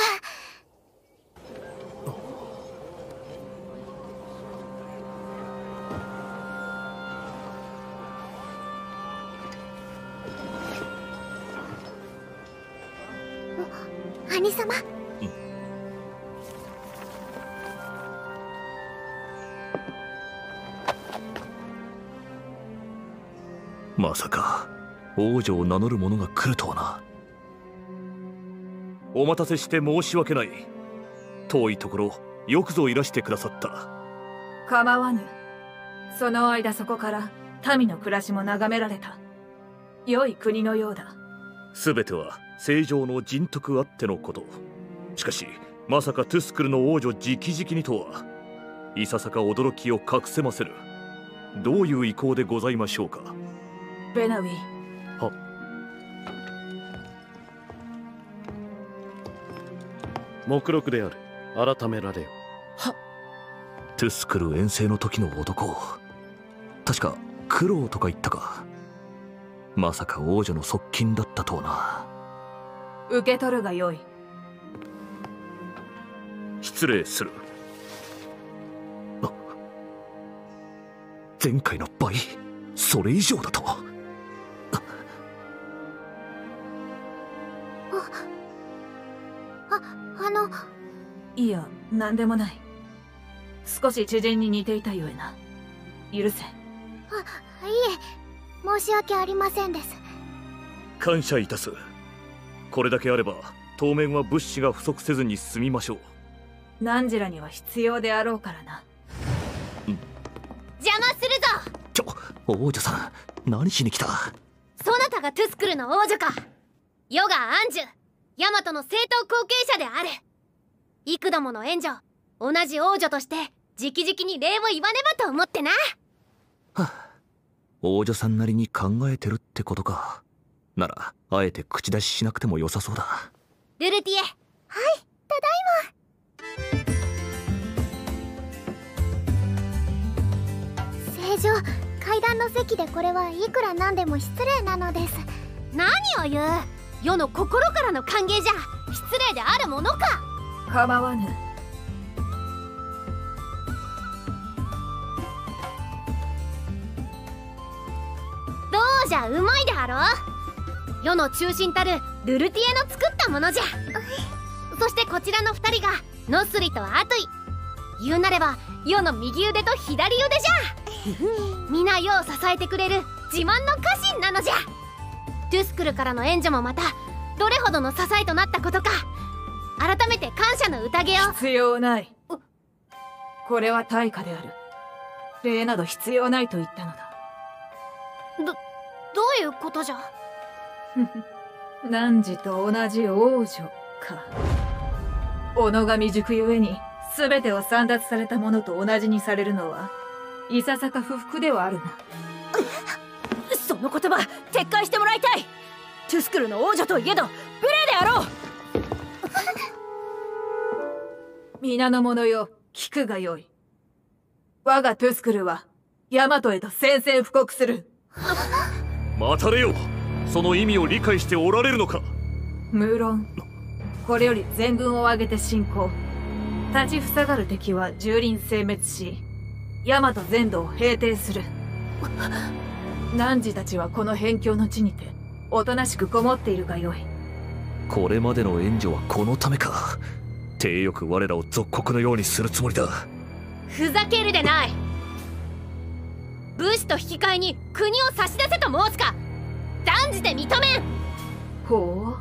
兄様、 うん、まさか王女を名乗る者が来るとはな。 お待たせして申し訳ない。遠いところよくぞいらしてくださった。 構わぬ。その間そこから民の暮らしも眺められた。良い国のようだ。 全ては正常の人徳あってのこと。しかしまさかトゥスクルの王女直々にとは、いささか驚きを隠せませぬ。どういう意向でございましょうか？ ベナウィ。 は。目録である。改められよ。 は。トゥスクル遠征の時の男、確かクロウとか言ったか。まさか王女の側近だったとはな。 受け取るがよい。 失礼する。 あ、前回の倍、それ以上だと。 あ、あ、あの。 いや、何でもない。少し知人に似ていたゆえな。許せ。 あ、いえ、申し訳ありませんです。 感謝いたす。これだけあれば当面は物資が不足せずに済みましょう。 汝らには必要であろうからな。 邪魔するぞ。 ちょ、王女さん、何しに来た？ そなたがトゥスクルの王女か。世が安寿。 ヤマトの正当後継者である。幾度もの援助、同じ王女として直々に礼を言わねばと思ってな。 はあ、王女さんなりに考えてるってことか。ならあえて口出ししなくても良さそうだ。 ルルティエ。はい、 ただいま。正常、階段の席でこれはいくらなんでも失礼なのです。 何を言う。世の心からの歓迎じゃ失礼であるものか。 構わぬ。 どうじゃ、うまいであろう。世の中心たるルルティエの作ったものじゃ。そしてこちらの二人がノスリとアトイ。言うなれば世の右腕と左腕じゃ。皆世を支えてくれる自慢の家臣なのじゃ。トゥスクルからの援助もまたどれほどの支えとなったことか。改めて感謝の宴を。 必要ない。これは対価である。礼など必要ないと言ったのだ。 ど、どういうことじゃ。 汝と同じ王女か。小野上塾ゆえに全てを簒奪されたものと同じにされるのはいささか不服ではあるな。 その言葉撤回してもらいたい。トゥスクルの王女といえど無礼であろう。 皆の者よ、聞くがよい。我がトゥスクルはヤマトへと宣戦布告する。 待たれよ。その意味を理解しておられるのか。 無論これより全軍を挙げて進行。立ちふさがる敵は蹂躙殲滅し、ヤマト全土を平定する。汝たちはこの辺境の地にておとなしくこもっているがよい。 これまでの援助はこのためか。体よく我らを属国のようにするつもりだ。 ふざけるでない。武士と引き換えに国を差し出せと申すか。断じて認めん。 ほう、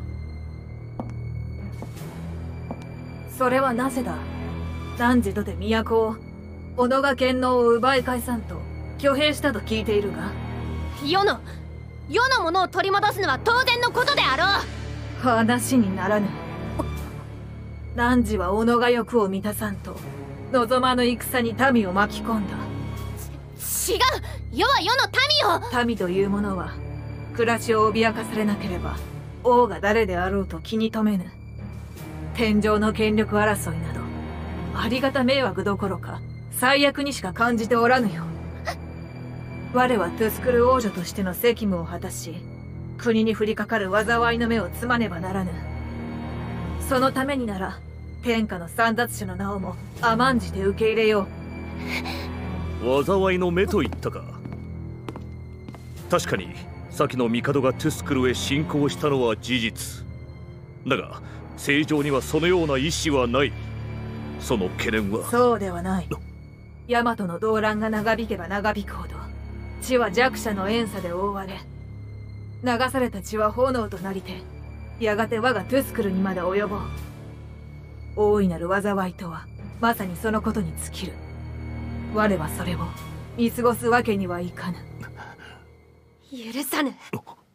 それはなぜだ。汝とて都を小野が剣能を奪い返さんと挙兵したと聞いているが。 世の世のものを取り戻すのは当然のことであろう。 話にならぬ。汝は小野が欲を満たさんと望まぬ戦に民を巻き込んだ。 違う。世は世の民を。 民というものは暮らしを脅かされなければ王が誰であろうと気に留めぬ。天上の権力争いなどありがた迷惑どころか最悪にしか感じておらぬよ。我はトゥスクル王女としての責務を果たし、国に降りかかる災いの目をつまねばならぬ。そのためになら天下の簒奪者の名をも甘んじて受け入れよう。災いの目と言ったか。確かに先の帝がトゥスクルへ侵攻したのは事実だが、正常にはそのような意思はない。その懸念は。 そうではない。ヤマトの動乱が長引けば長引くほど地は弱者の怨嗟で覆われ、流された血は炎となりてやがて我がトゥスクルにまで及ぼう。大いなる災いとはまさにそのことに尽きる。我はそれを見過ごすわけにはいかぬ。 許さぬ。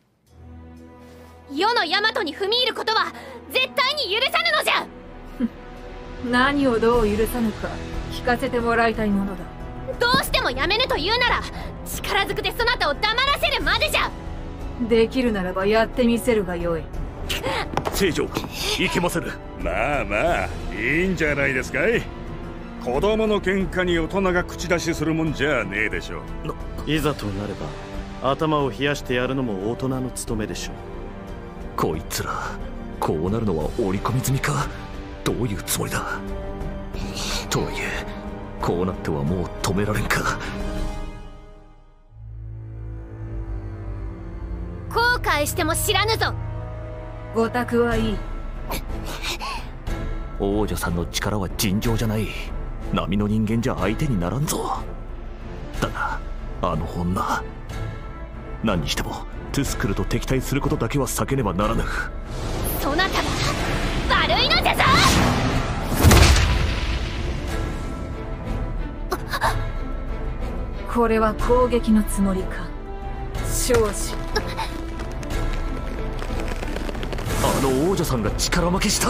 世の大和に踏み入ることは絶対に許さぬのじゃ。 何をどう許さぬか聞かせてもらいたいものだ。 どうしてもやめぬと言うなら力ずくでそなたを黙らせるまでじゃ。 できるならばやってみせるがよい。 正常、いけませぬ。 まあまあいいんじゃないですかい。子供の喧嘩に大人が口出しするもんじゃねえでしょ。 いざとなれば頭を冷やしてやるのも大人の務めでしょう。 こいつらこうなるのは織り込み済みか。どういうつもりだ。とはいえこうなってはもう止められんか。 後悔しても知らぬぞ。 ご託はいい。 王女さんの力は尋常じゃない。並の人間じゃ相手にならんぞ。だがあの女、何にしてもトゥスクルと敵対することだけは避けねばならぬ。 そなたが悪いのじゃぞ。 これは攻撃のつもりか。少子。 ああの王女さんが力負けした。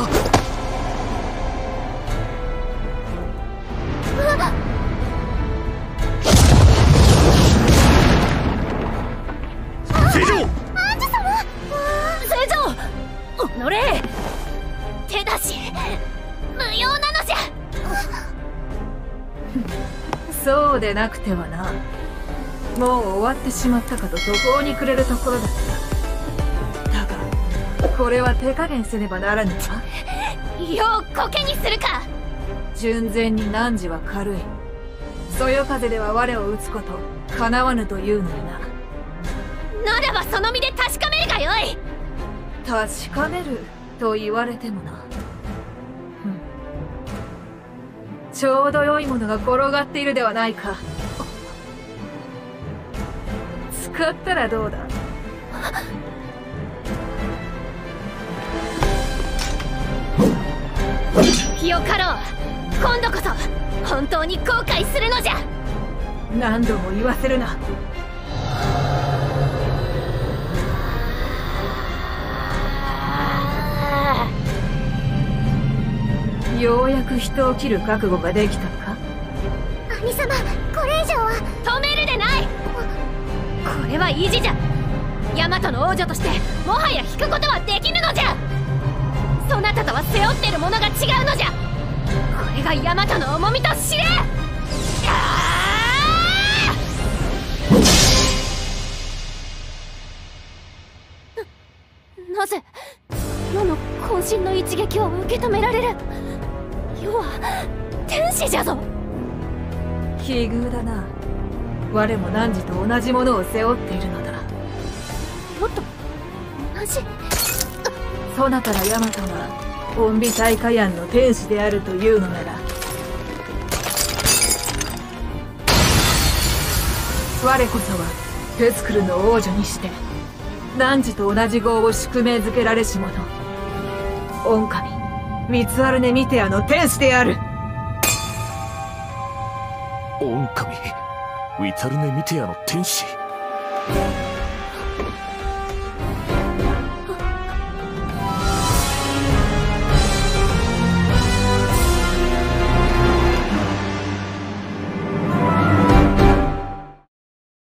聖女！アンジュ様！ 聖女！おのれ！ 手出し無用なのじゃ。 そうでなくてはな。もう終わってしまったかと途方に暮れるところだった。だがこれは手加減せねばならぬわ。 ようコケにするか。 純然に汝は軽い。そよ風では我を打つこと叶わぬというのにな。ならばその身で確かめるがよい。 確かめると言われてもな。ちょうど良いものが転がっているではないか。使ったらどうだ。 よかろう。今度こそ本当に後悔するのじゃ。 何度も言わせるな。ようやく人を切る覚悟ができたか。 兄様、これ以上は止めるでない。これは意地じゃ。大和の王女としてもはや引くことはできぬのじゃ。そなたとは背負ってるものが違うのじゃ。これが大和の重みと知れ。な、なぜ世の渾身の一撃を受け止められる。世は天使じゃぞ。 奇遇だな。我も汝と同じものを背負っているのだ。 もっと同じ。 そなたら大和が恩美大火炎の天使であるというのなら、我こそはテスクルの王女にして汝と同じ業を宿命づけられし者、御神ミツアルネ・ミテアの天使である。 御神ウィタルネ・ミテアの天使。